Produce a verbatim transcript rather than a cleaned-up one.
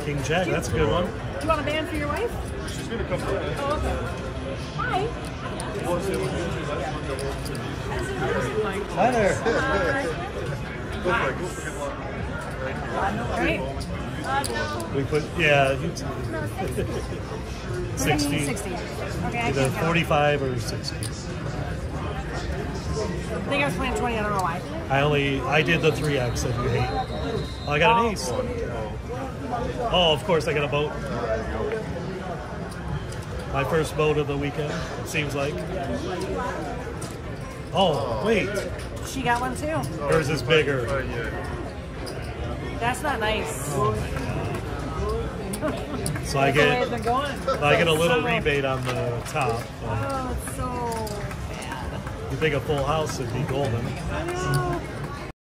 King Jack, that's a good one. Do you want a band for your wife? She's gonna come through. Oh, okay. Hi. Hi there. Great. We put, yeah, sixty. sixty. Okay, I Either can't count. forty-five or sixty. I think I was playing twenty, I don't know why. I only, I did the three X that you hate. Oh, I got an ace. Oh, of course, I got a boat. My first boat of the weekend, it seems like. Oh, wait. She got one too. Hers is bigger. That's not nice. Oh my God. So I get, I get a little rebate on the top. Oh, it's so bad. You think a full house would be golden. I know.